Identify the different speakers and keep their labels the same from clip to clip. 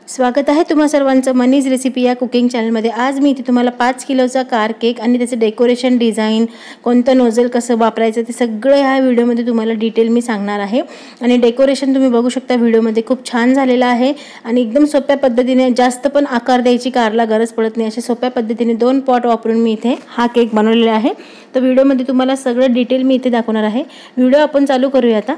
Speaker 1: स्वागत आहे तुम्हा सर्वांचं मनीज रेसिपी या कुकिंग चॅनलमध्ये। आज मी इथे तुम्हाला 5 किलोचा कार केक आणि त्याचे डेकोरेशन डिझाइन, कोणतं नोझल कसं वापरायचं ते सगळं ह्या व्हिडिओमध्ये तुम्हाला डिटेल मी सांगणार आहे। आणि डेकोरेशन तुम्ही बघू शकता व्हिडिओमध्ये खूप छान झालेलं आहे आणि एकदम सोप्या पद्धतीने, जास्त पण आकार द्यायची कारला गरज पडत नाही अशा सोप्या पद्धतीने 2 पॉट वापरून मी इथे हा केक बनवलेला आहे। तर व्हिडिओमध्ये तुम्हाला सगळं डिटेल मी इथे दाखवणार आहे। व्हिडिओ आपण चालू करूया आता।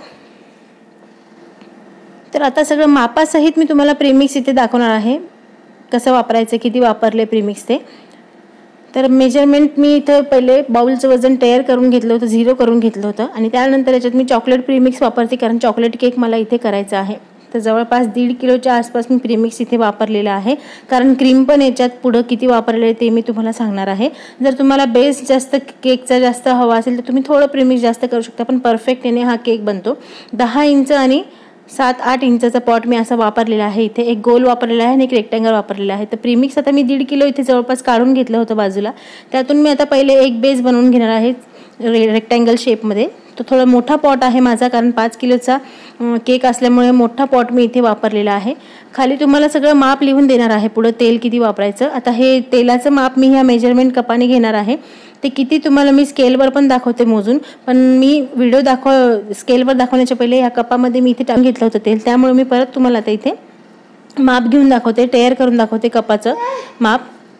Speaker 1: तर आता सगळं मापासहित मी तुम्हाला प्रीमिक्स इथे दाखवणार आहे, कसं वापरायचं, किती वापरले प्रीमिक्स ते। तर मेजरमेंट मी इथे पहिले बाउलचं वजन तयार करून घेतलं होतं, 0 करून घेतलं होतं आणि त्यानंतर याच्यात मी चॉकलेट प्रीमिक्स वापरते कारण चॉकलेट केक मला इथे करायचा आहे। तर जवळपास 1.5 किलोच्या आसपास मी प्रीमिक्स इथे वापरलेला आहे कारण क्रीम पण याच्यात पुढे किती वापरले आहे ते मी तुम्हाला सांगणार आहे। जर तुम्हाला बेस जास्त केकचा जास्त हवा असेल तर तुम्ही थोडं प्रीमिक्स जास्त करू शकता, पण परफेक्ट याने हा केक बनतो। 10 इंच आणि 7-8 इंचाचा पॉट मी असा वापरलेला आहे। इथे एक गोल वापरलेला आहे आणि एक रेक्टँगल वापरलेला आहे। तर प्रीमिक्स आता मी 1.5 किलो इथे जवळपास काढून घेतलं होतं बाजूला। त्यातून मी आता पहिले एक बेस बनवून घेणार आहे रेक्टँगल शेपमध्ये। तो थोडा मोठा पॉट आहे माझा कारण 5 किलोचा केक असल्यामुळे मोठा पॉट मी इथे वापरलेला आहे। खाली तुम्हाला सगळं माप लिहून देणार आहे, पुढे तेल किती वापरायचं। आता हे तेलाचं माप मी ह्या मेजरमेंट कपाने घेणार आहे। ते किती तुम्हाला मी स्केलवर पण दाखवते मोजून, पण मी व्हिडिओ स्केलवर दाखवण्याच्या पहिले या कपामध्ये मी इथे टाकून घेतलं होतं तेल, त्यामुळे मी परत तुम्हाला आता इथे माप घेऊन दाखवते, तयार करून दाखवते कपाचं माप।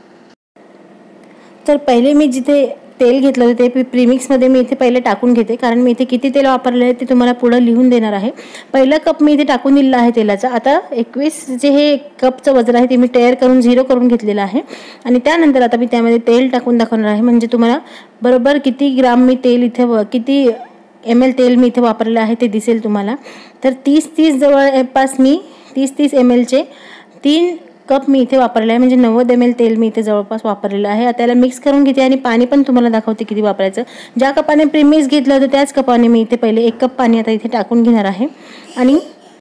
Speaker 1: तर पहिले मी जिथे तेल घेतलं होतं ते प्रीमिक्समध्ये मी इथे पहिले टाकून घेते कारण मी इथे किती तेल वापरले आहे ते तुम्हाला पुढे लिहून देणार आहे। पहिला कप मी इथे टाकून दिलेला आहे तेलाचा। आता 21 जे हे कपचं वजन आहे ते मी तयार करून 0 करून घेतलेलं आहे आणि त्यानंतर आता मी त्यामध्ये तेल टाकून दाखवणार आहे, म्हणजे तुम्हाला बरोबर किती ग्राम मी तेल इथे किती ml तेल मी इथे वापरलेलं आहे ते दिसेल तुम्हाला। तर 30 जवळपास मी 30 ml चे 3 कप मी इथे वापरले आहे, म्हणजे 90 ml तेल मी इथे जवळपास वापरलेलं आहे। आता याला मिक्स करून घेते आणि पाणी पण तुम्हाला दाखवते किती वापरायचं। ज्या कपाने प्रीमिक्स घेतलं होतं त्याच कपाने मी इथे पहिले 1 कप पाणी आता इथे टाकून घेणार आहे आणि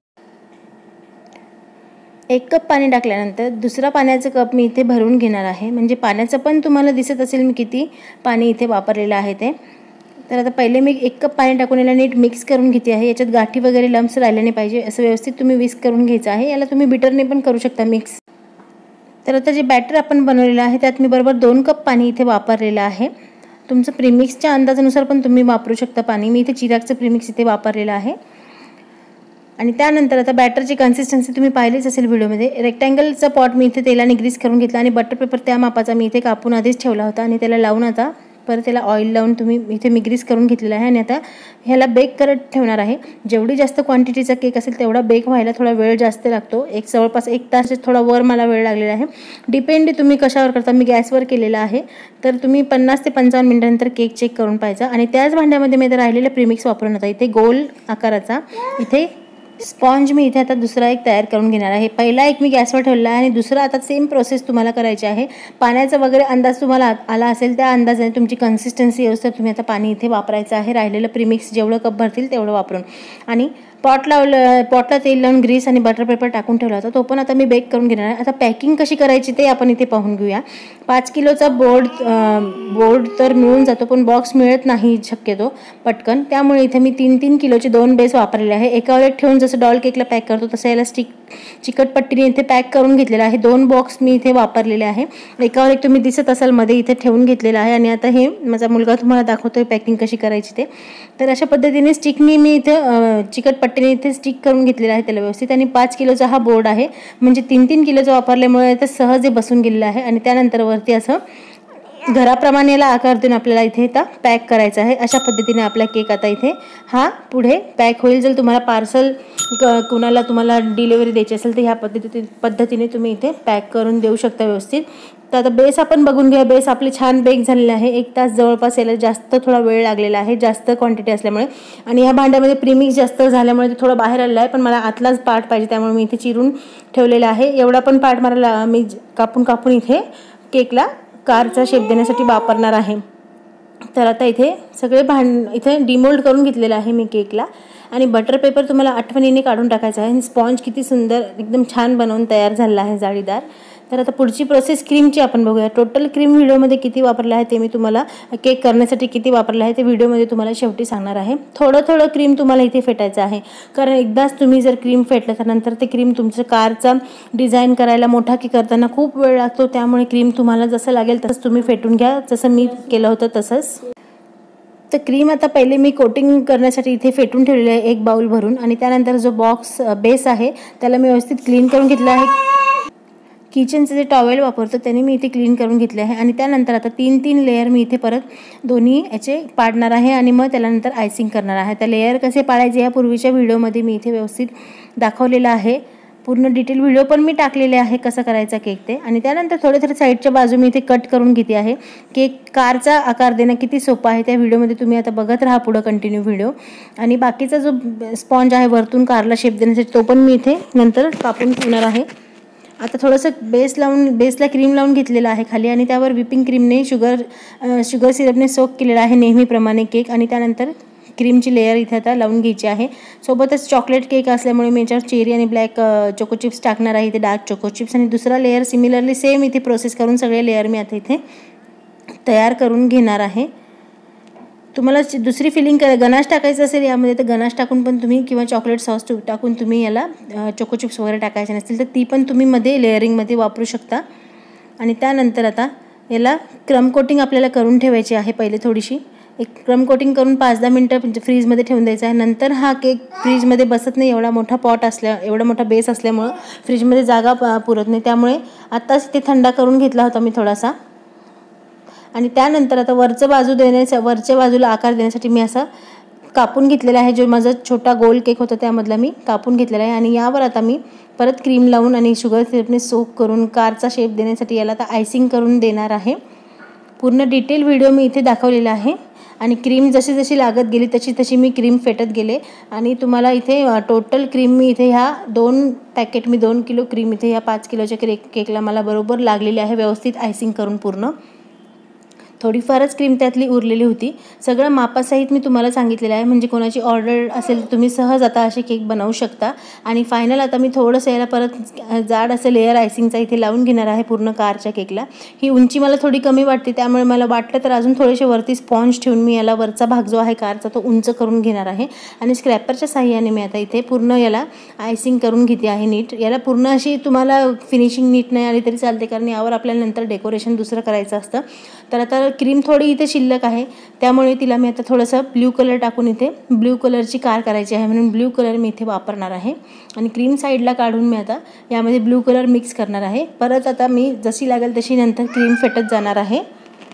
Speaker 1: 1 कप पाणी टाकल्यानंतर दुसरा पाण्याचा कप मी इथे भरून घेणार आहे, म्हणजे पाण्याचं पण तुम्हाला दिसत असेल मी किती पाणी इथे वापरलेलं आहे ते। तर आता पहिले मी 1 कप पाणी टाकून याला नीट मिक्स करून घेते आहे। याच्यात गाठी वगैरे लम्स राहिले नाही पाहिजे, असं व्यवस्थित तुम्ही विस्क करून घ्यायचं आहे। याला तुम्ही बीटरने पण करू शकता मिक्स। तर आता जे बॅटर आपण बनवलेलं आहे त्यात मी बरोबर 2 कप पाणी इथे वापरलेलं आहे। तुमचं प्रीमिक्सच्या अंदाजानुसार पण तुम्ही वापरू शकता पाणी। मी इथे चिरागचं प्रीमिक्स इथे वापरलेलं आहे आणि त्यानंतर आता बॅटरची कन्सिस्टन्सी तुम्ही पाहिलीच असेल व्हिडिओमध्ये। रेक्टँगलचा पॉट मी इथे तेलाने ग्रीस करून घेतला आणि बटर पेपर त्या मापाचा मी इथे कापून आधीच ठेवला होता आणि त्याला लावून आता परत त्याला ऑइल लावून तुम्ही इथे मी ग्रीस करून घेतलेला आहे आणि आता ह्याला बेक करत ठेवणार आहे। जेवढी जास्त क्वांटिटीचा केक असेल तेवढा बेक व्हायला थोडा वेळ जास्त लागतो, जवळपास 1 तास थोडा वर मला वेळ लागलेला आहे। डिपेंड तुम्ही कशावर करता, मी गॅसवर केलेला आहे। तर तुम्ही 50 ते 55 मिनिटांनंतर केक चेक करून पाहायचा आणि त्याच भांड्यामध्ये मी आता राहिलेलं प्रीमिक्स वापरून आता इथे गोल आकाराचा इथे स्पॉन्ज मी इथे आता दुसरा एक तयार करून घेणार आहे। पहिला एक मी गॅसवर ठेवला आहे आणि दुसरा आता सेम प्रोसेस तुम्हाला करायची आहे। पाण्याचा वगैरे अंदाज तुम्हाला आला असेल त्या अंदाजाने तुमची कन्सिस्टन्सी व्यवस्थित तुम्ही आता पाणी इथे वापरायचं आहे। राहिलेलं प्रीमिक्स जेवढं कप भरतील तेवढं वापरून आणि पॉटला तेल लावून ग्रीस आणि बटर पेपर टाकून ठेवला होता, तो पण आता मी बेक करून घेणार आहे। आता पॅकिंग कशी करायची ते आपण इथे पाहून घेऊया। 5 किलोचा बोर्ड तर मिळून जातो, पण बॉक्स मिळत नाही शक्यतो पटकन, त्यामुळे इथे मी 3-3 किलोचे 2 बेस वापरलेले आहे। एकावर एक ठेवून जसं डॉल केकला पॅक करतो तसं याला चिकट पट्टीने इथे पॅक करून घेतलेला आहे। 2 बॉक्स मी इथे वापरलेले आहे, एकावर एक तुम्ही दिसत असाल मध्ये इथे ठेवून घेतलेला आहे आणि आता हे माझा मुलगा तुम्हाला दाखवतोय पॅकिंग कशी करायची ते। तर अशा पद्धतीने स्टिकनी मी इथे चिकट पट्टीने इथे स्टिक करून घेतलेला आहे त्याला व्यवस्थित आणि 5 किलोचा हा बोर्ड आहे, म्हणजे 3-3 किलोचा वापरल्यामुळे ते सहज बसून गेलेलं आहे आणि त्यानंतर वरती असं घराप्रमाणे याला आकार देऊन आपल्याला इथे आता पॅक करायचा आहे। अशा पद्धतीने आपला केक आता इथे हा पुढे पॅक होईल। जर तुम्हाला पार्सल कुणाला तुम्हाला डिलिव्हरी द्यायची असेल तर ह्या पद्धतीने तुम्ही इथे पॅक करून देऊ शकता व्यवस्थित। तर आता बेस आपण बघून घ्या। बेस आपले छान बेक झालेले आहे, 1 तास जवळपास याला जास्त थोडा वेळ लागलेला आहे, जास्त क्वांटिटी असल्यामुळे आणि ह्या भांड्यामध्ये प्रीमिक्स जास्त झाल्यामुळे ते थोडं बाहेर आलेलं आहे, पण मला आतलाच पार्ट पाहिजे त्यामुळे मी इथे चिरून ठेवलेला आहे। एवढा पण पार्ट मला मी कापून इथे केकला कारचा शेप देण्यासाठी वापरणार आहे। तर आता इथे सगळे इथे डिमोल्ड करून घेतलेलं आहे मी केकला आणि बटर पेपर तुम्हाला आठवणीने काढून टाकायचा आहे। स्पॉन्ज किती सुंदर एकदम छान बनवून तयार झालेला आहे जाळीदार। तर आता पुढची प्रोसेस क्रीमची आपण बघूया. टोटल क्रीम व्हिडिओमध्ये किती वापरलं आहे ते मी तुम्हाला, केक करण्यासाठी किती वापरलं आहे ते व्हिडिओमध्ये तुम्हाला शेवटी सांगणार आहे. थोडं क्रीम तुम्हाला इथे फेटायचं आहे, कारण एकदाच तुम्ही जर क्रीम फेटलं तर नंतर ते क्रीम तुमचं कारचा डिझाईन करायला, मोठा केक करताना खूप वेळ लागतो. त्यामुळे क्रीम तुम्हाला जसं लागेल तसं तुम्ही फेटून घ्या, जसं मी केलं होतं तसंच. तर क्रीम आता पहिले मी कोटिंग करण्यासाठी इथे फेटून ठेवलेलं आहे 1 बाउल भरून, आणि त्यानंतर जो बॉक्स बेस आहे त्याला मी व्यवस्थित क्लीन करून घेतलं आहे. किचनचं जे टॉवेल वापरतो त्याने मी इथे क्लीन करून घेतले आहे. आणि त्यानंतर आता 3 लेयर मी इथे परत दोन्ही याचे पाडणार आहे आणि मग त्यानंतर आयसिंग करणार आहे. त्या लेयर कसे पाडायचे या पूर्वीच्या व्हिडिओमध्ये मी इथे व्यवस्थित दाखवलेलं आहे. पूर्ण डिटेल व्हिडिओ पण मी टाकलेले आहे कसं करायचा केक ते. आणि त्यानंतर थोडे साईडच्या बाजू मी इथे कट करून घेते आहे. केक कारचा आकार देणं किती सोपं आहे त्या व्हिडिओमध्ये तुम्ही आता बघत राहा पुढं कंटिन्यू व्हिडिओ. आणि बाकीचा जो स्पॉन्ज आहे वरतून कारला शेप देण्यासाठी तो पण मी इथे नंतर कापून ठेवणार आहे. आता थोडंसं बेसला क्रीम लावून घेतलेलं आहे खाली, आणि त्यावर व्हिपिंग क्रीमने शुगर सिरपने सोक केलेला आहे नेहमीप्रमाणे केक. आणि त्यानंतर क्रीमची लेयर इथे आता लावून घ्यायची आहे. सोबतच चॉकलेट केक असल्यामुळे मी याच्यावर चेरी आणि ब्लॅक चोको चिप्स टाकणार आहे, इथे डार्क चोको चिप्स. आणि दुसरा लेयर सिमिलरली सेम इथे प्रोसेस करून सगळे लेयर मी आता इथे तयार करून घेणार आहे. तुम्हाला दुसरी फिलिंग गनाश टाकायचं असेल यामध्ये तर गनाश टाकून पण तुम्ही, किंवा चॉकलेट सॉस टाकून तुम्ही याला चोको चिप्स वगैरे टाकायचे नसतील तर ती पण तुम्ही मध्ये लेअरिंगमध्ये वापरू शकता. आणि त्यानंतर आता याला क्रम कोटिंग आपल्याला करून ठेवायची आहे. पहिले थोडीशी एक क्रम कोटिंग करून 5-10 मिनटं फ्रीजमध्ये ठेवून द्यायचा आहे. नंतर हा केक फ्रीजमध्ये बसत नाही, एवढा मोठा एवढा मोठा बेस असल्यामुळं फ्रीजमध्ये जागा पुरत नाही. त्यामुळे आत्ताच ते थंडा करून घेतला होता मी थोडासा. आणि त्यानंतर आता वरच्या बाजूला आकार देण्यासाठी मी असा कापून घेतलेला आहे. जो माझा छोटा गोल केक होता त्यामधला मी कापून घेतलेला आहे. आणि यावर आता मी परत क्रीम लावून आणि शुगर सिरपने सोक करून कारचा शेप देण्यासाठी याला आता आयसिंग करून देणार आहे. पूर्ण डिटेल व्हिडिओ मी इथे दाखवलेला आहे. आणि क्रीम जशी लागत गेली तशी मी क्रीम फेटत गेले. आणि तुम्हाला इथे टोटल क्रीम मी इथे ह्या 2 किलो क्रीम इथे ह्या 5 किलोच्या केकला मला बरोबर लागलेली आहे, व्यवस्थित आयसिंग करून. पूर्ण थोडीफारच क्रीम त्यातली उरलेली होती. सगळं मापासहित मी तुम्हाला सांगितलेलं आहे, म्हणजे कोणाची ऑर्डर असेल तर तुम्ही सहज आता असे केक बनवू शकता. आणि फायनल आता मी थोडंसं याला परत जाड असं लेअर आयसिंगचा इथे लावून घेणार आहे पूर्ण कारच्या केकला. ही उंची मला थोडी कमी वाटते, त्यामुळे मला वाटलं तर अजून थोडेसे वरती स्पॉन्ज ठेवून मी याला वरचा भाग जो आहे कारचा तो उंच करून घेणार आहे. आणि स्क्रॅपरच्या साह्याने मी आता इथे पूर्ण याला आयसिंग करून घेते आहे नीट. याला पूर्ण अशी तुम्हाला फिनिशिंग नीट नाही आली तरी चालते, कारण यावर आपल्याला नंतर डेकोरेशन दुसरं करायचं असतं. तर आता क्रीम थोडी इथे शिल्लक आहे, त्यामुळे तिला मी आता थोडंसं ब्ल्यू कलर टाकून इथे ब्ल्यू कलरची कार करायची आहे, म्हणून ब्ल्यू कलर मी इथे वापरणार आहे. आणि क्रीम साईडला काढून मी आता यामध्ये ब्ल्यू कलर मिक्स करणार आहे. परत आता मी जशी लागेल तशी नंतर क्रीम फेटत जाणार आहे.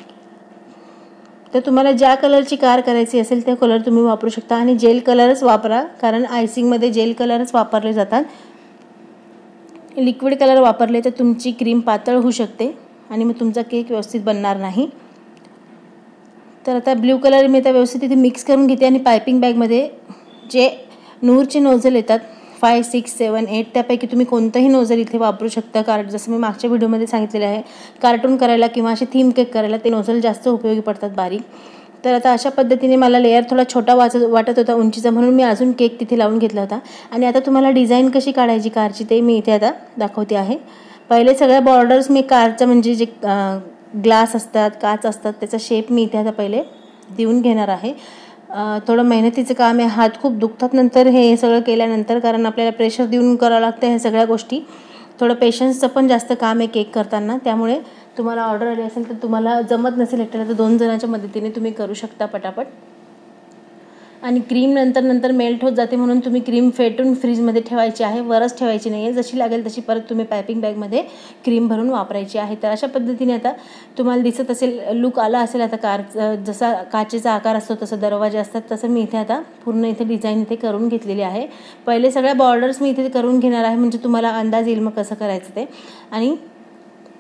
Speaker 1: तर तुम्हाला ज्या कलरची कार करायची असेल त्या कलर तुम्ही वापरू शकता. आणि जेल कलरच वापरा, कारण आयसिंगमध्ये जेल कलरच वापरले जातात. लिक्विड कलर वापरले तर तुमची क्रीम पातळ होऊ शकते आणि मग तुमचा केक व्यवस्थित बनणार नाही. तर आता ब्ल्यू कलर मी आता व्यवस्थित इथे मिक्स करून घेते. आणि पायपिंग बॅगमध्ये जे नूरचे नोझल येतात 5, 6, 7, 8 त्यापैकी तुम्ही कोणतंही नोझल इथे वापरू शकता. जसं मी मागच्या व्हिडिओमध्ये सांगितलेलं आहे, कार्टून करायला किंवा असे थीम केक करायला ते नोझल जास्त उपयोगी पडतात बारीक. तर आता अशा पद्धतीने मला लेअर थोडा छोटा वाटत होता उंचीचा, म्हणून मी अजून केक तिथे लावून घेतला होता. आणि आता तुम्हाला डिझाईन कशी काढायची कारची ते मी इथे आता दाखवते आहे. पहिले सगळ्या बॉर्डर्स मी कारचं म्हणजे जे ग्लास असतात, काच असतात, त्याचा शेप मी इथे आता पहिले देऊन घेणार आहे. थोडं मेहनतीचं काम आहे, हात खूप दुखतात नंतर हे सगळं केल्यानंतर, कारण आपल्याला प्रेशर देऊन करावं लागतं ह्या सगळ्या गोष्टी. थोडं पेशन्सचं पण जास्त काम आहे केक करताना. त्यामुळे तुम्हाला ऑर्डर आली असेल तर तुम्हाला जमत नसेल एकट्याला तर 2 जणांच्या मदतीने तुम्ही करू शकता पटापट. आणि क्रीम नंतर मेल्ट होत जाते, म्हणून तुम्ही क्रीम फेटून फ्रीजमध्ये ठेवायची आहे, वरच ठेवायची नाही आहे. जशी लागेल तशी परत तुम्ही पायपिंग बॅगमध्ये क्रीम भरून वापरायची आहे. तर अशा पद्धतीने आता तुम्हाला दिसत असेल, लुक आला असेल आता कार जसा काचेचा आकार असतो तसं दरवाजे असतात तसं मी इथे आता पूर्ण इथे डिझाईन इथे करून घेतलेली आहे. पहिले सगळ्या बॉर्डर्स मी इथे करून घेणार आहे, म्हणजे तुम्हाला अंदाज येईल मग कसं करायचं ते. आणि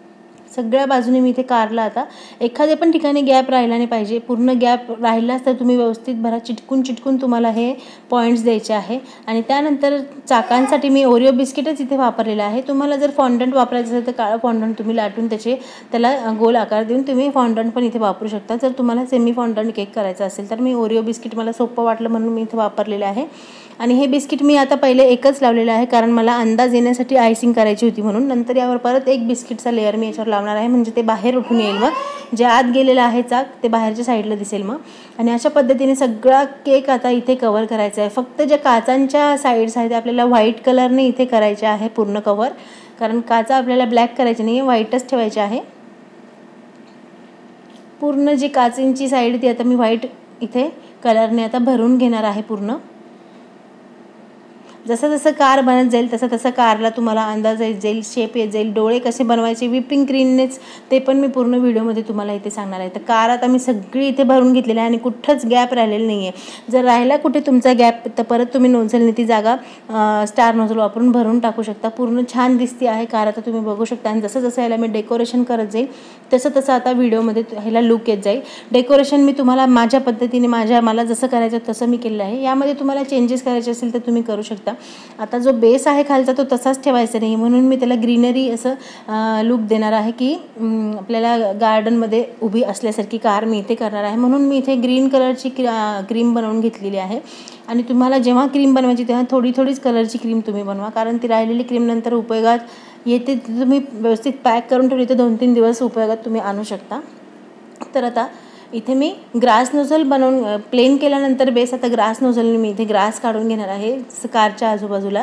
Speaker 1: सगळ्या बाजूने मी इथे कारला आता एखाद्या पण ठिकाणी गॅप राहिला नाही पाहिजे. पूर्ण गॅप राहिलाच तर तुम्ही व्यवस्थित भरा. चिटकून तुम्हाला हे पॉईंट्स द्यायचे आहे. आणि त्यानंतर चाकांसाठी मी ओरिओ बिस्किटच इथे वापरलेलं आहे. तुम्हाला जर फॉन्डंट वापरायचं असेल तर काळं फॉन्डंट तुम्ही लाटून त्याला गोल आकार देऊन तुम्ही फॉन्डंट पण इथे वापरू शकता. जर तुम्हाला सेमी फॉन्डंट केक करायचा असेल तर मी ओरिओ बिस्किट मला सोपं वाटलं म्हणून मी इथे वापरलेलं आहे. आणि हे बिस्किट मी आता पहिले एकच लावलेलं आहे कारण मला अंदाज येण्यासाठी आयसिंग करायची होती म्हणून. नंतर यावर परत एक बिस्किटचा लेअर मी याच्यावर लावणार आहे म्हणजे ते बाहेर उठून येईल. मग जे आत गेलेलं आहे चाक ते बाहेरच्या साईडला दिसेल मग. आणि अशा पद्धतीने सगळा केक आता इथे कव्हर करायचा आहे. फक्त ज्या काचांच्या साईड्स आहेत आपल्याला व्हाईट कलरने इथे करायचे आहे पूर्ण कव्हर. कारण काचा आपल्याला ब्लॅक करायची नाही, व्हाईटच ठेवायचे आहे. पूर्ण जी काचेंची साईड ती आता मी व्हाईट इथे कलरने आता भरून घेणार आहे पूर्ण. जसं जसं कार बनत जाईल तसं तसं कारला तुम्हाला अंदाज येत जाईल, शेप येत जाईल. डोळे कसे बनवायचे व्हिपिंग क्रीमनेच ते पण मी पूर्ण व्हिडिओमध्ये तुम्हाला इथे सांगणार आहे. तर कार आता मी सगळी इथे भरून घेतलेली आहे आणि कुठंच गॅप राहिलेलं नाही आहे. जर राहिला कुठे तुमचा गॅप तर परत तुम्ही नोझलने ती जागा स्टार नोझल वापरून भरून टाकू शकता. पूर्ण छान दिसते आहे कार आता तुम्ही बघू शकता. आणि जसं जसं याला मी डेकोरेशन करत जाईल तसं तसं आता व्हिडिओमध्ये ह्याला लुक येत जाईल. डेकोरेशन मी तुम्हाला माझ्या पद्धतीने मला जसं करायचं तसं मी केलेलं आहे. यामध्ये तुम्हाला चेंजेस करायचे असेल तर तुम्ही करू शकता. आता जो बेस आहे खालचा तो तसाच ठेवायचा नाही म्हणून मी त्याला ग्रीनरी असं लुक देणार आहे की आपल्याला गार्डनमध्ये उभी असल्यासारखी कार मी इथे करणार आहे. म्हणून मी इथे ग्रीन कलरची क्रीम बनवून घेतलेली आहे. आणि तुम्हाला जेव्हा क्रीम बनवायची तेव्हा थोडीच कलरची क्रीम तुम्ही बनवा कारण ती राहिलेली क्रीम नंतर उपयोगात येते. तुम्ही व्यवस्थित पॅक करून ठेवली तर 2-3 दिवस उपयोगात तुम्ही आणू शकता. तर आता इथे मी ग्रास नोझल बनवून प्लेन केल्यानंतर बेस आता ग्रास नोझलने मी इथे ग्रास काढून घेणार आहे कारच्या आजूबाजूला.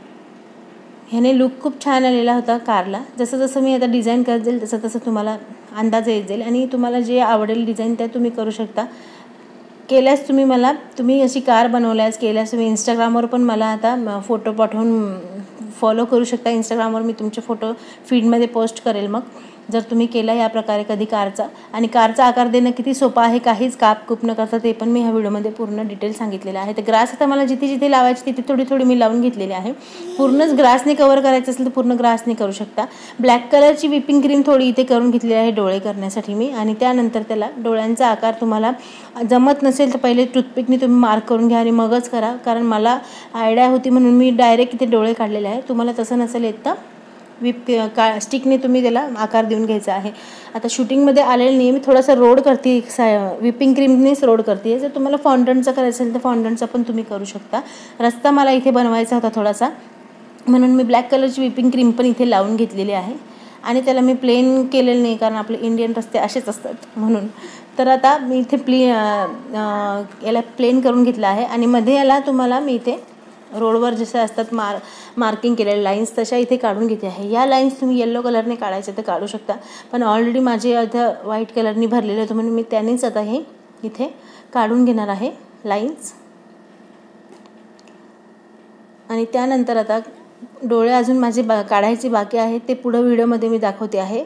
Speaker 1: ह्याने लुक खूप छान आलेला होता कारला. जसं जसं मी आता डिझाईन करत जाईल तसं तसं तुम्हाला अंदाज येत जाईल आणि तुम्हाला जे आवडेल डिझाईन त्या तुम्ही करू शकता. केल्यास तुम्ही अशी कार बनवल्यास केल्यास तुम्ही इंस्टाग्रामवर पण मला आता फोटो पाठवून फॉलो करू शकता. इंस्टाग्रामवर मी तुमचे फोटो फीडमध्ये पोस्ट करेल मग जर तुम्ही केला या प्रकारे कधी कारचा. आणि कारचा आकार देणं किती सोपं आहे, काहीच काप न करता ते पण मी ह्या व्हिडिओमध्ये पूर्ण डिटेल सांगितलेलं आहे. तर ग्रास आता मला जिथे जिथे लावायची तिथे थोडी मी लावून घेतलेली आहे. पूर्णच ग्रासने कव्हर करायचं असेल तर पूर्ण ग्रासने करू शकता. ब्लॅक कलरची व्हिपिंग क्रीम थोडी इथे करून घेतलेली आहे डोळे करण्यासाठी मी. आणि त्यानंतर त्याला डोळ्यांचा आकार तुम्हाला जमत नसेल तर पहिले टूथपिकने तुम्ही मार्क करून घ्या आणि मगच करा. कारण मला आयडिया होती म्हणून मी डायरेक्ट इथे डोळे काढलेले आहे. तुम्हाला तसं नसेल येत तर स्टिकने तुम्ही त्याला आकार देऊन घ्यायचा आहे. आता शूटिंगमध्ये आलेलं नाही, मी थोडासा रोड करते व्हिपिंग क्रीमनेच रोड करते. जर तुम्हाला फॉन्डंटचा करायचं असेल तर फॉन्डंटचा पण तुम्ही करू शकता. रस्ता मला इथे बनवायचा होता थोडासा म्हणून मी ब्लॅक कलरची व्हिपिंग क्रीम पण इथे लावून घेतलेली आहे. आणि त्याला मी प्लेन केलेलं नाही कारण आपले इंडियन रस्ते असेच असतात म्हणून. तर आता मी इथे याला प्लेन करून घेतलं आहे. आणि मध्ये याला तुम्हाला मी इथे रोडवर जसे असतात मार्किंग केलेले लाईन्स तशा इथे काढून घेते आहे. या लाईन्स तुम्ही येलो कलरने काढायचे तर काढू शकता पण ऑलरेडी माझे आता व्हाईट कलरने भरलेले होते म्हणून मी त्यानेच आता हे इथे काढून घेणार आहे लाईन्स. आणि त्यानंतर आता डोळे अजून माझे काढायचे बाकी आहेत ते पुढं व्हिडिओमध्ये मी दाखवते आहे.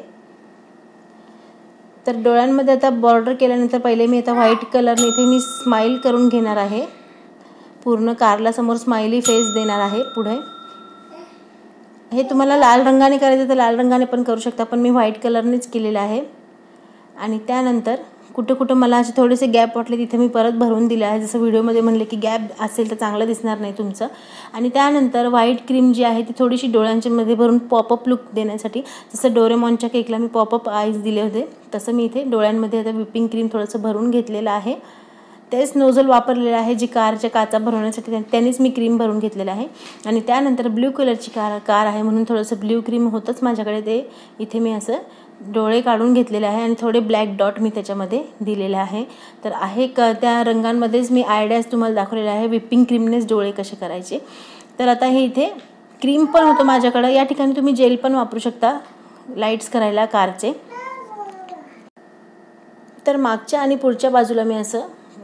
Speaker 1: तर डोळ्यांमध्ये आता बॉर्डर केल्यानंतर पहिले मी आता व्हाईट कलरने इथे मी स्माईल करून घेणार आहे. पूर्ण कारला समोर स्माइली फेस देणार आहे पुढे. हे तुम्हाला लाल रंगाने करायचं तर लाल रंगाने पण करू शकता पण मी व्हाईट कलरनेच केलेलं आहे. आणि त्यानंतर कुठं मला असे थोडेसे गॅप वाटले तिथे मी परत भरून दिले आहे. जसं व्हिडिओमध्ये म्हणले की गॅप असेल तर चांगलं दिसणार नाही तुमचं. आणि त्यानंतर व्हाईट क्रीम जी आहे ती थोडीशी डोळ्यांच्या मध्ये भरून पॉपअप लुक देण्यासाठी जसं डोरेमॉनच्या केकला मी पॉपअप आईज दिले होते तसं मी इथे डोळ्यांमध्ये आता व्हिपिंग क्रीम थोडंसं भरून घेतलेलं आहे. तेच नोझल वापरलेलं आहे जी कारच्या काचा भरवण्यासाठी त्यानेच मी क्रीम भरून घेतलेलं आहे. आणि त्यानंतर ब्ल्यू कलरची कार आहे म्हणून थोडंसं ब्ल्यू क्रीम होतंच माझ्याकडे ते इथे मी असं डोळे काढून घेतलेले आहे आणि थोडे ब्लॅक डॉट मी त्याच्यामध्ये दिलेले आहे. तर त्या रंगांमध्येच मी आयडियाज तुम्हाला दाखवलेला आहे व्हिपिंग क्रीमनेच डोळे कसे करायचे. तर आता हे इथे क्रीम पण होतं माझ्याकडं. या ठिकाणी तुम्ही जेल पण वापरू शकता लाईट्स करायला कारचे. तर मागच्या आणि पुढच्या बाजूला मी असं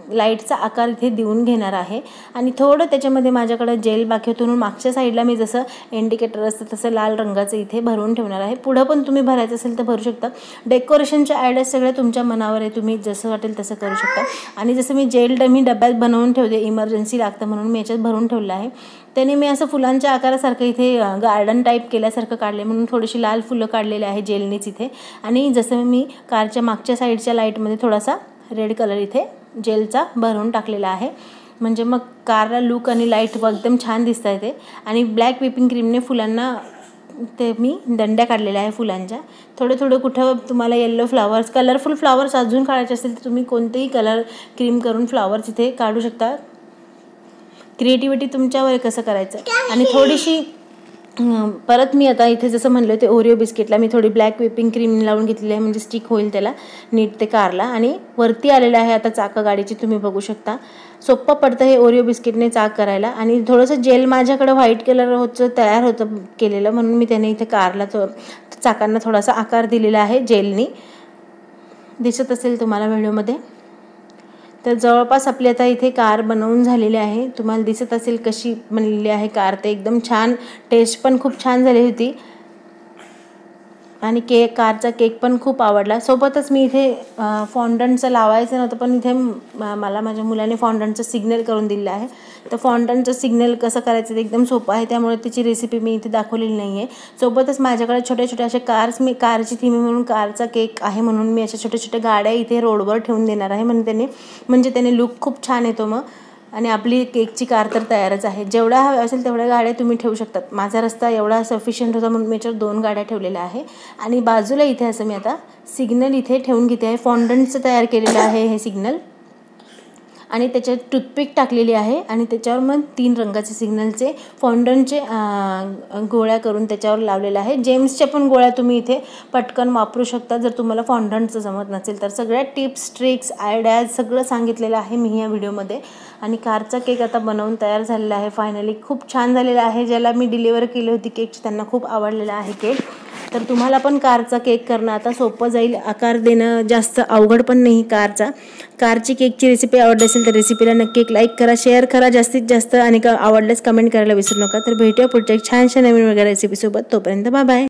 Speaker 1: लाईटचा आकार इथे देऊन घेणार आहे आणि थोडं त्याच्यामध्ये माझ्याकडे जेल बाकी होतं म्हणून मागच्या साईडला मी जसं इंडिकेटर असतं तसं लाल रंगाचं इथे भरून ठेवणार आहे. पुढं पण तुम्ही भरायचं असेल तर भरू शकता. डेकोरेशनच्या आयडिया सगळ्या तुमच्या मनावर आहे, तुम्ही जसं वाटेल तसं करू शकता. आणि जसं मी जेल डमी डब्यात बनवून ठेवते, इमर्जन्सी लागतं म्हणून मी याच्यात भरून ठेवलं आहे. त्याने मी असं फुलांच्या आकारासारखं इथे गार्डन टाईप केल्यासारखं काढले म्हणून थोडीशी लाल फुलं काढलेले आहे जेलनीच इथे. आणि जसं मी कारच्या मागच्या साईडच्या लाईटमध्ये थोडासा रेड कलर इथे जेलचा भरून टाकलेला आहे, म्हणजे मग कारला लुक आणि लाईट एकदम छान दिसतं ते. आणि ब्लॅक व्हिपिंग क्रीमने फुलांना ते मी दंड्या काढलेल्या आहे फुलांच्या. थोडं थोडं कुठं तुम्हाला येल्लो फ्लावर्स, कलरफुल फ्लावर्स अजून काढायचे असेल तर तुम्ही कोणतेही कलर क्रीम करून फ्लावर्स इथे काढू शकता. क्रिएटिव्हिटी तुमच्यावर कसं करायचं. आणि थोडीशी परत मी आता इथे जसं म्हणलं ते ओरिओ बिस्किटला मी थोडी ब्लॅक व्हिपिंग क्रीम लावून घेतलेली आहे, म्हणजे स्टिक होईल त्याला नीट ते कारला. आणि वरती आलेलं आहे आता चाकं गाडीची, तुम्ही बघू शकता. सोपं पडतं हे ओरिओ बिस्किटने चाक करायला. आणि थोडंसं जेल माझ्याकडं व्हाईट कलर तयार होतं केलेलं म्हणून मी त्याने इथे कारला चाकांना थोडासा आकार दिलेला आहे जेलनी, दिसत असेल तुम्हाला व्हिडिओमध्ये. तर जवळपास आपली आता इथे कार बनवून झालेली आहे, तुम्हाला दिसत असेल कशी बनलेली आहे कार. ते एकदम छान, टेस्ट पण खूप छान झाली होती आणि कारचा केक पण खूप आवडला. सोबतच मी इथे फॉन्डंटचं लावायचं नव्हतं, पण इथे मला माझ्या मुलाने फॉन्डंटचं सिग्नल करून दिलं आहे. तर फॉन्डंटचं सिग्नल कसं करायचं ते एकदम सोपं आहे, त्यामुळे त्याची रेसिपी मी इथे दाखवलेली नाही आहे. सोबतच माझ्याकडे छोट्या छोट्या अशा कारची थीम म्हणून कारचा केक आहे म्हणून मी अशा छोट्या छोट्या गाड्या इथे रोडवर ठेवून देणार आहे, म्हणजे त्याने लुक खूप छान येतो मग. आणि आपली केकची कार तर तयारच आहे. जेवढ्या हव्या असेल तेवढ्या गाड्या तुम्ही ठेवू शकतात. माझा रस्ता एवढा सफिशियंट होता म्हणून मी याच्यावर 2 गाड्या ठेवलेल्या आहे. आणि बाजूला इथे असं मी आता सिग्नल इथे ठेवून घेते आहे. फॉन्डंटचं तयार केलेलं आहे हे सिग्नल आणि त्याच्यात टूथपिक टाकलेली आहे आणि त्याच्यावर मग 3 रंगाचे सिग्नलचे फॉन्डंटचे गोळ्या करून त्याच्यावर लावलेलं आहे. जेम्सच्या पण गोळ्या तुम्ही इथे पटकन वापरू शकता जर तुम्हाला फॉन्डंटचं जमत नसेल तर. सगळ्या टिप्स, ट्रिक्स, आयडियाज सगळं सांगितलेलं आहे मी या व्हिडिओमध्ये. आणि कारचा केक आता बनवून तयार झालेला आहे फायनली. खूप छान झालेला आहे. ज्याला मी डिलिव्हर केली होती केकची त्यांना खूप आवडलेला आहे केक. तर तुम्हाला पण कारचा केक करणं आता सोपं जाईल. आकार देणं जास्त अवघड पण नाही कारची केकची रेसिपी आवडली असेल तर रेसिपीला नक्की एक लाईक करा, शेअर करा जास्तीत जास्त आणि आवडल्यास कमेंट करायला विसरू नका. तर भेटूया पुढच्या एक छानशा नवीन वगैरे रेसिपीसोबत. तोपर्यंत बाय बाय.